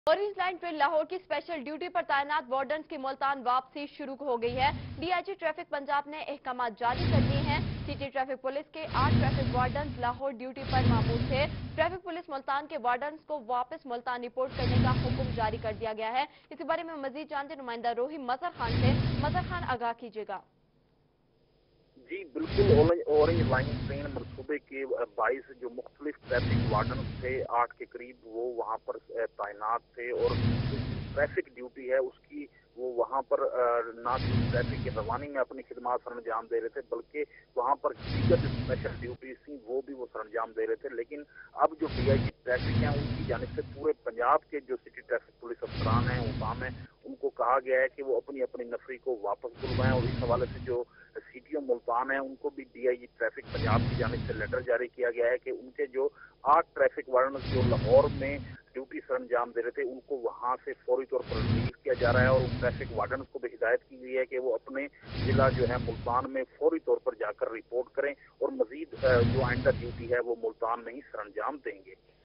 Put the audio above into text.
Orange line पर लाहौर की special duty पर तैनात वार्डन्स की मुल्तान वापसी शुरू हो गई है। डीआईजी ट्रैफिक पंजाब ने अहकामात जारी कर दिए हैं। सिटी ट्रैफिक पुलिस के 8 ट्रैफिक वार्डन्स लाहौर ड्यूटी पर मौजूद थे। ट्रैफिक पुलिस मुल्तान के वार्डन्स को वापस मुल्तान रिपोर्ट करने का हुक्म जारी कर दिया गया है। इसी बारे में मजीद जानते नुमाइंदा रोही मजहर खान से। मजहर खान, आगाह कीजिएगा। जी बिल्कुल, ऑरेंज लाइन ट्रेन मनसूबे के 22 जो मुख्तलिफ ट्रैफिक वार्डन थे, 8 के करीब वो वहाँ पर तैनात थे और ट्रैफिक ड्यूटी है उसकी वो वहाँ पर ना सिर्फ ट्रैफिक की रवानी में अपनी खिदमात सर अंजाम दे रहे थे, बल्कि वहाँ पर दीगर जो स्पेशल ड्यूटीज थी वो भी वो सर अंजाम दे रहे थे। लेकिन अब जो डीआईजी ट्रैफिक हैं उनकी जानिब से पूरे पंजाब के जो सिटी ट्रैफिक पुलिस अफसरान हैं, उकाम हैं, उनको कहा गया है कि वो अपनी अपनी नफरी को वापस बुलवाएं। और इस हवाले से जो सीटीओ मुल्तान है उनको भी डीआईजी ट्रैफिक पंजाब की जानिब से लेटर जारी किया गया है कि उनके जो 8 ट्रैफिक वार्डन जो लाहौर में ड्यूटी सर अंजाम दे रहे थे उनको वहां से फौरी तौर पर रिलीज किया जा रहा है। और उन ट्रैफिक वार्डन को भी हिदायत की गई है कि वो अपने जिला जो है मुल्तान में फौरी तौर पर जाकर रिपोर्ट करें और मजीद जो आइंदा ड्यूटी है वो मुल्तान में ही सर अंजाम देंगे।